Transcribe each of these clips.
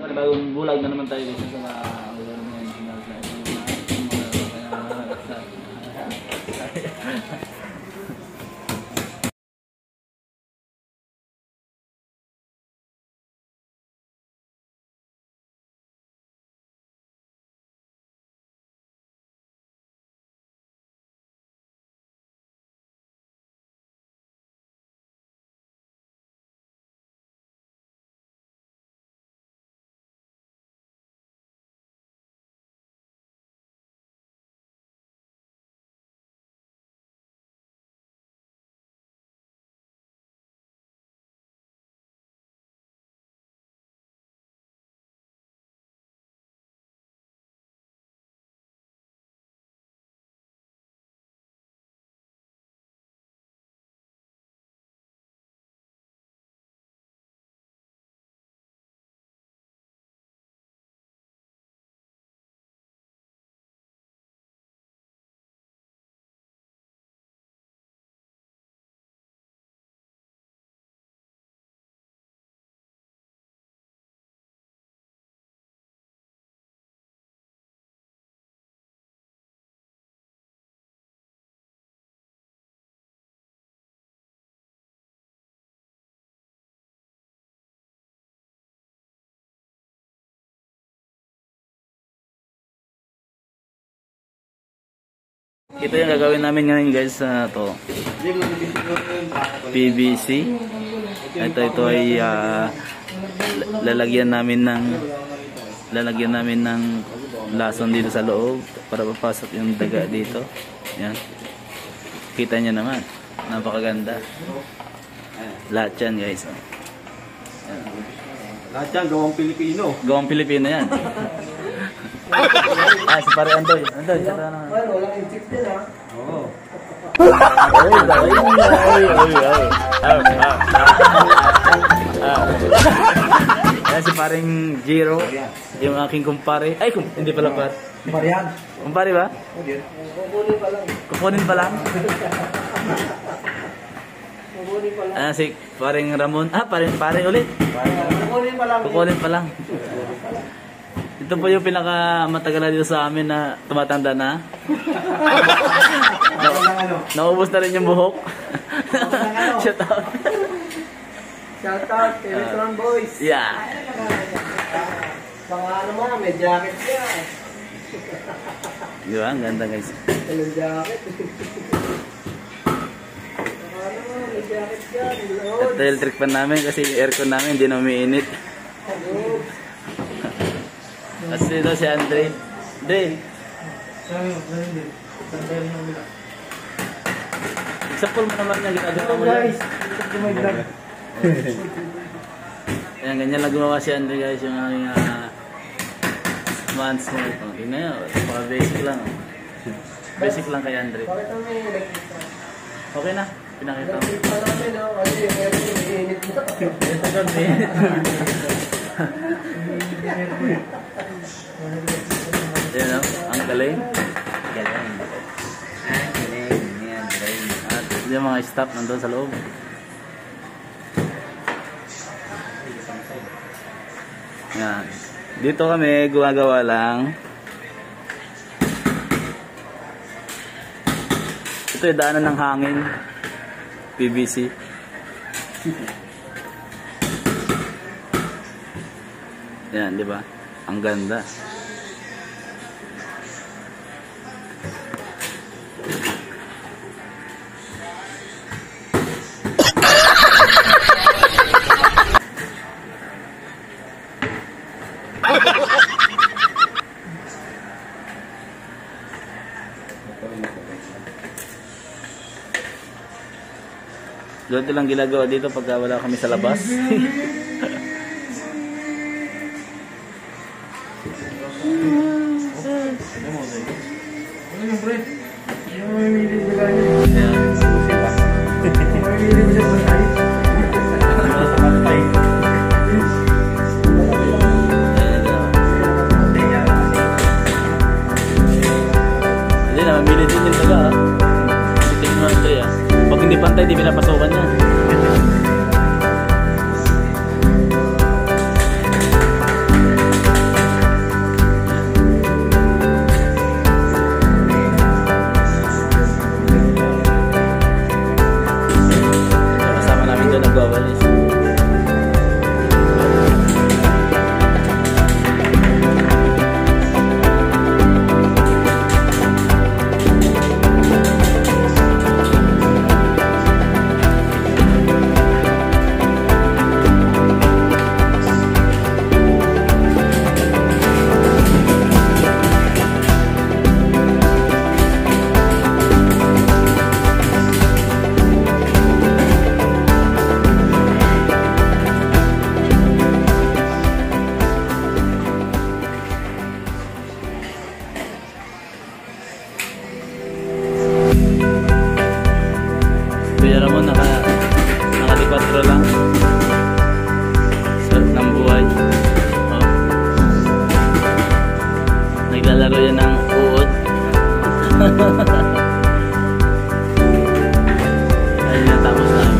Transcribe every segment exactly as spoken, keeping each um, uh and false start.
Bagong bulag na naman tayo dito sa mga ito yung gagawin namin ngayon guys sa uh, to P V C. Ito ito ay uh, lalagyan namin ng lalagyan namin ng lason dito sa loob para papasok yung daga dito. Yan. Kita niyo naman. Napakaganda. Lahat yan guys. Yan. Lahat yan gawang Pilipino. Gawang Pilipino yan. Ah, si pare Andoy. Andoy, tsaka na. Well, walang insect din ha. Oo. Ay, ay, ay, ay. Yan si paring Jiro. Yung aking kumpare. Ay, kum hindi pala par. Kumpare yan. Kumpare ba? Kukunin pa lang. Kukunin pa lang. Kukunin pa lang. Ah, si paring Ramon. Ah, paring pare ulit. Kukunin pa lang. Kukunin pa lang. Ito po yung pinaka matagal dito sa amin na tumatanda na. na naubos na rin yung buhok. Shout out. Shout out, CHEMITRON boys. Yeah. Pang ano mo, may jacket siya. Di ba? Ang ganda guys. May jacket. Ano mo, may jacket siya. Ito electric fan namin kasi yung aircon namin hindi na umiinit. Kasi ito si Andre. Andre. Example mo naman niya ginagawa mo guys. Ayan, ganyan lang gumawa si Andre guys. Yung aming uh, months mo ito. Tingnan nyo. Mga basic lang. Basic lang kay Andre. Okay na. Pinakita mo. Ito ka, mainit. Ayan o, ang galing. Galing. Ah, galing. Ayan, galing. At yung mga staff nandun sa loob. Ayan. Dito kami gumagawa lang. Ito yung daanan ng hangin. P V C. Yan, di ba? Ang ganda. Doon lang ginagawa dito pag wala kami sa labas. Hindi na, mamili din yung taga. Tingin mo Andre ah. Pag hindi pantay, di pinapasokan niya. Naglalaro yan ng uod. Ayun, natapos namin.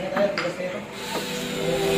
tayo, bukas kayo.